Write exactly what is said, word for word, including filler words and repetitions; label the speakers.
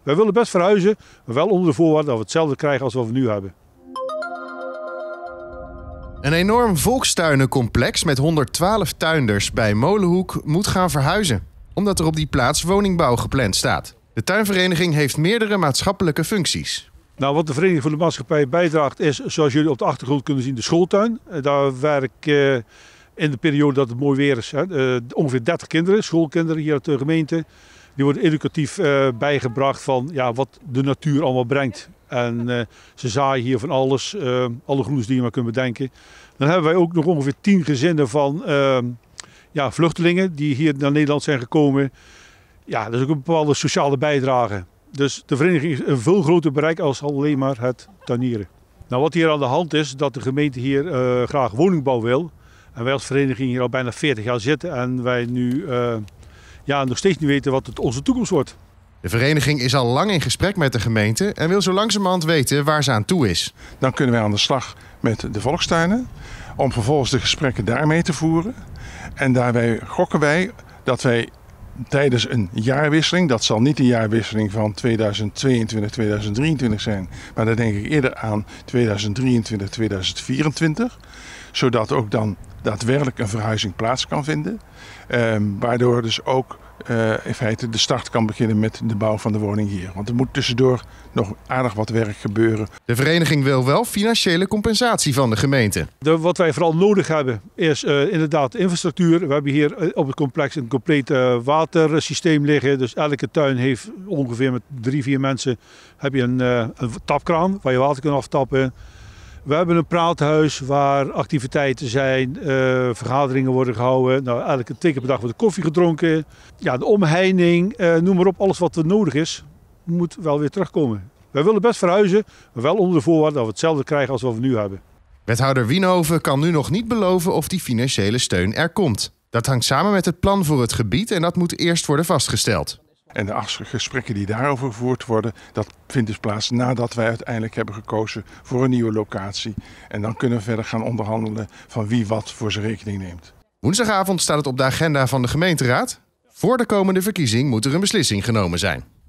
Speaker 1: Wij willen best verhuizen, maar wel onder de voorwaarde dat we hetzelfde krijgen als wat we nu hebben.
Speaker 2: Een enorm volkstuinencomplex met honderdtwaalf tuinders bij Molenhoek moet gaan verhuizen, omdat er op die plaats woningbouw gepland staat. De tuinvereniging heeft meerdere maatschappelijke functies.
Speaker 1: Nou, wat de Vereniging voor de Maatschappij bijdraagt is, zoals jullie op de achtergrond kunnen zien, de schooltuin. Daar werk uh, in de periode dat het mooi weer is, hè, uh, ongeveer dertig kinderen, schoolkinderen hier uit de gemeente. Die worden educatief uh, bijgebracht van ja, wat de natuur allemaal brengt. En uh, ze zaaien hier van alles, uh, alle groentes die je maar kunt bedenken. Dan hebben wij ook nog ongeveer tien gezinnen van uh, ja, vluchtelingen die hier naar Nederland zijn gekomen. Ja, dat is ook een bepaalde sociale bijdrage. Dus de vereniging is een veel groter bereik als alleen maar het tuinieren. Nou, wat hier aan de hand is, dat de gemeente hier uh, graag woningbouw wil. En wij als vereniging hier al bijna veertig jaar zitten en wij nu uh, ja, nog steeds niet weten wat het onze toekomst wordt.
Speaker 2: De vereniging is al lang in gesprek met de gemeente en wil zo langzamerhand weten waar ze aan toe is.
Speaker 3: Dan kunnen wij aan de slag met de volkstuinen om vervolgens de gesprekken daarmee te voeren. En daarbij gokken wij dat wij tijdens een jaarwisseling, dat zal niet de jaarwisseling van tweeduizend tweeëntwintig tweeduizend drieëntwintig zijn, maar dan denk ik eerder aan tweeduizend drieëntwintig tweeduizend vierentwintig, zodat ook dan daadwerkelijk een verhuizing plaats kan vinden. Eh, waardoor dus ook uh, in feite de start kan beginnen met de bouw van de woning hier. Want er moet tussendoor nog aardig wat werk gebeuren.
Speaker 2: De vereniging wil wel financiële compensatie van de gemeente.
Speaker 1: De, wat wij vooral nodig hebben is uh, inderdaad infrastructuur. We hebben hier op het complex een compleet uh, watersysteem liggen. Dus elke tuin heeft ongeveer met drie, vier mensen heb je een, uh, een tapkraan waar je water kunt aftappen. We hebben een praathuis waar activiteiten zijn, uh, vergaderingen worden gehouden. Nou, elke twee keer per dag wordt koffie gedronken. Ja, de omheining, uh, noem maar op, alles wat er nodig is, moet wel weer terugkomen. Wij willen best verhuizen, maar wel onder de voorwaarde dat we hetzelfde krijgen als wat we nu hebben.
Speaker 2: Wethouder Wienhoven kan nu nog niet beloven of die financiële steun er komt. Dat hangt samen met het plan voor het gebied en dat moet eerst worden vastgesteld.
Speaker 3: En de gesprekken die daarover gevoerd worden, dat vindt dus plaats nadat wij uiteindelijk hebben gekozen voor een nieuwe locatie. En dan kunnen we verder gaan onderhandelen van wie wat voor zijn rekening neemt.
Speaker 2: Woensdagavond staat het op de agenda van de gemeenteraad. Voor de komende verkiezing moet er een beslissing genomen zijn.